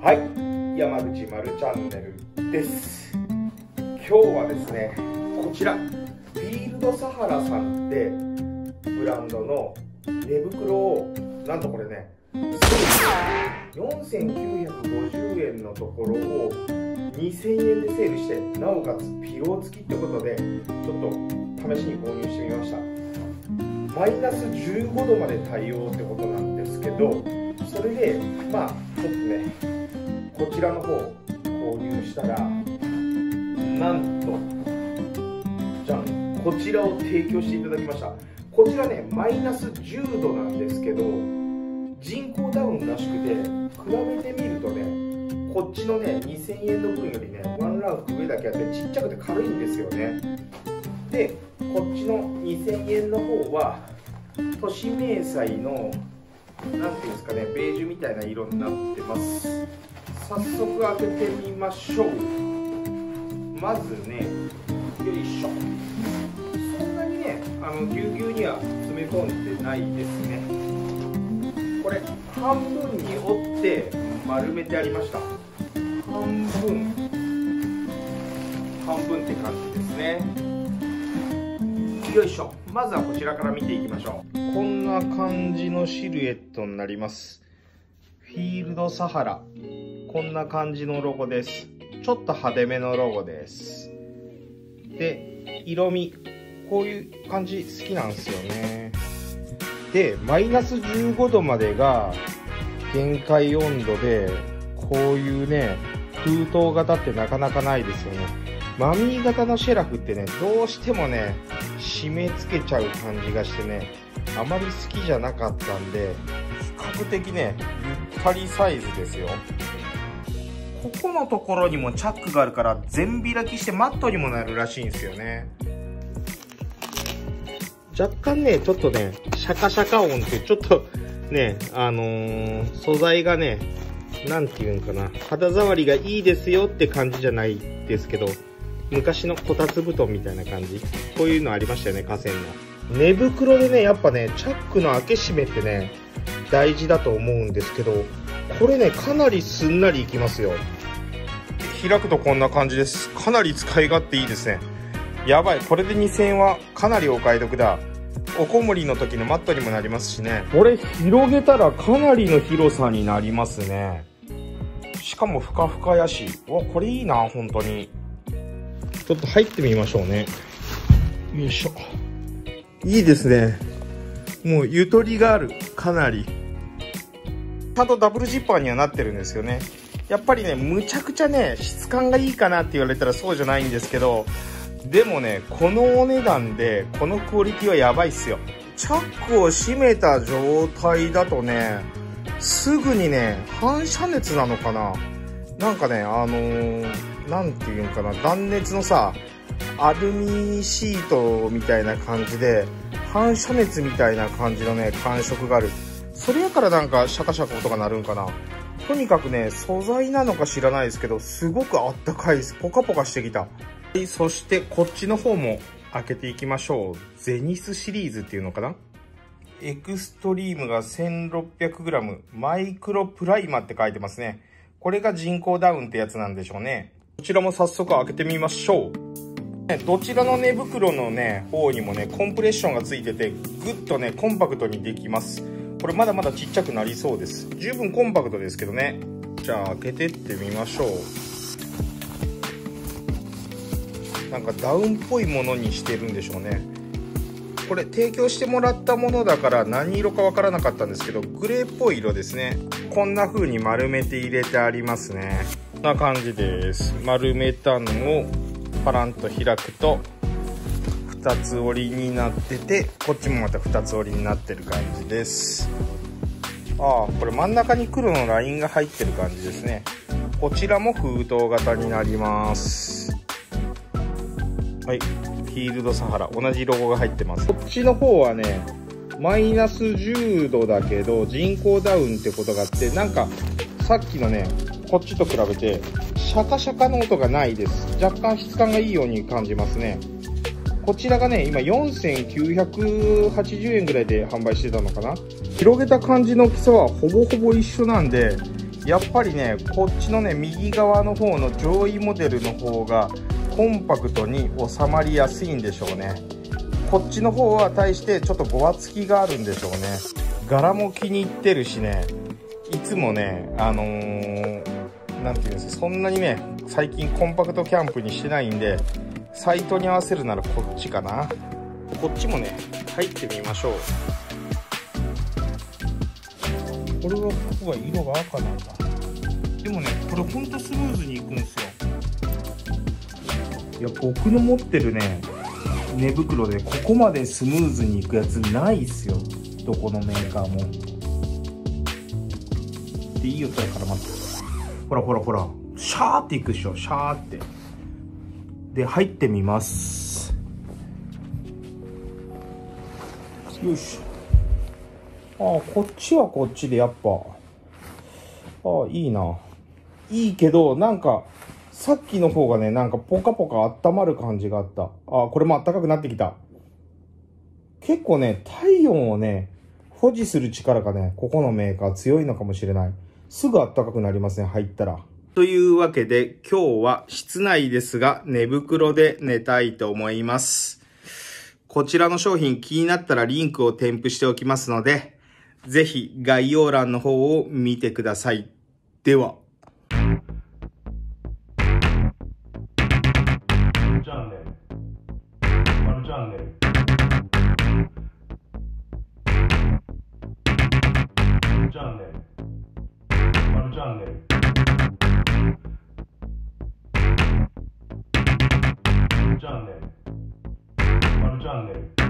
はい、山口まるチャンネルです。今日はですね、こちらフィールドサハラさんってブランドの寝袋をなんとこれね、4950円のところを2000円でセールして、なおかつピロー付きってことでちょっと試しに購入してみました。マイナス15度まで対応ってことなんですけど、それでまあちょっとね、こちらの方購入したら、なんとじゃん、こちらを提供していただきました。こちらね、マイナス10度なんですけど、人工ダウンらしくて、比べてみるとね、こっちのね2000円の分よりねワンランク上だけあってちっちゃくて軽いんですよね。でこっちの2000円の方は都市明細のなんていうんですかね、ベージュみたいな色になってます。早速開けてみましょう。まずね、よいしょ。そんなにねぎゅうぎゅうには詰め込んでないですね。これ半分に折って丸めてありました。半分って感じですね。よいしょ。まずはこちらから見ていきましょう。こんな感じのシルエットになります。フィールドサハラ、こんな感じのロゴです。ちょっと派手めのロゴです。で色味こういう感じ好きなんですよね。でマイナス15度までが限界温度で、こういうね封筒型ってなかなかないですよね。マミー型のシェラフってね、どうしてもね締め付けちゃう感じがしてね、あまり好きじゃなかったんで、比較的ねゆったりサイズですよ。ここのところにもチャックがあるから全開きしてマットにもなるらしいんですよね。若干ねちょっとねシャカシャカ音ってちょっとね素材がね、なんていうんかな、肌触りがいいですよって感じじゃないですけど、昔のこたつ布団みたいな感じ、こういうのありましたよね、河川の。寝袋でねやっぱねチャックの開け閉めってね大事だと思うんですけど、これねかなりすんなりいきますよ。開くとこんな感じです。かなり使い勝手いいですね。やばい、これで2000円はかなりお買い得だ。おこもりの時のマットにもなりますしね。これ広げたらかなりの広さになりますね。しかもふかふかやし、わ、これいいな本当に。ちょっと入ってみましょうね。よいしょ。いいですね。もうゆとりがある。かなりちゃんとダブルジッパーにはなってるんですよね。やっぱりねむちゃくちゃね質感がいいかなって言われたらそうじゃないんですけど、でもねこのお値段でこのクオリティはやばいっすよ。チャックを閉めた状態だとね、すぐにね反射熱なのかな、なんかねなんていうんかな、断熱のさアルミシートみたいな感じで反射熱みたいな感じのね感触がある。それやからなんかシャカシャカ音が鳴るんかな。とにかくね素材なのか知らないですけど、すごくあったかいです。ポカポカしてきた。そしてこっちの方も開けていきましょう。ゼニスシリーズっていうのかな。エクストリームが 1600g マイクロプライマって書いてますね。これが人工ダウンってやつなんでしょうね。こちらも早速開けてみましょう。どちらの寝袋のね方にもねコンプレッションがついてて、ぐっとねコンパクトにできます。これまだまだちっちゃくなりそうです。十分コンパクトですけどね。じゃあ開けてってみましょう。なんかダウンっぽいものにしてるんでしょうね。これ提供してもらったものだから何色かわからなかったんですけど、グレーっぽい色ですね。こんな風に丸めて入れてありますね。こんな感じです。丸めたのをパランと開くと2つ折りになってて、こっちもまた2つ折りになってる感じです。ああ、これ真ん中に黒のラインが入ってる感じですね。こちらも封筒型になります。はい、フィールドサハラ、同じロゴが入ってます。こっちの方はねマイナス10度だけど人工ダウンってことがあって、なんかさっきのねこっちと比べてシャカシャカの音がないです。若干質感がいいように感じますね。こちらがね今4980円ぐらいで販売してたのかな。広げた感じの大きさはほぼほぼ一緒なんで、 やっぱりねこっちのね右側の方の上位モデルの方がコンパクトに収まりやすいんでしょうね。こっちの方は対してちょっとごわつきがあるんでしょうね。柄も気に入ってるしね、いつもねなんていうんですか、そんなにね最近コンパクトキャンプにしてないんで、サイトに合わせるならこっちかな。こっちもね入ってみましょう。これはここが色が赤なんだ。でもねこれほんとスムーズにいくんですよ。いや僕の持ってるね寝袋でここまでスムーズにいくやつないっすよ、どこのメーカーも。でいい音やから、まずほらほらほらシャーっていくでしょ、シャーって。で入ってみます。よし。ああこっちはこっちでやっぱいいな。いいけどなんかさっきの方がねなんかポカポカ温まる感じがあった。これも暖かくなってきた。結構ね体温をね保持する力がねここのメーカー強いのかもしれない。すぐ暖かくなりますね、入ったら。というわけで今日は室内ですが寝袋で寝たいと思います。こちらの商品気になったらリンクを添付しておきますので、ぜひ概要欄の方を見てください。では。チャンネル。マルチャンネル。チャンネル。マルチャンネル。チャンネル。マルチャンネル。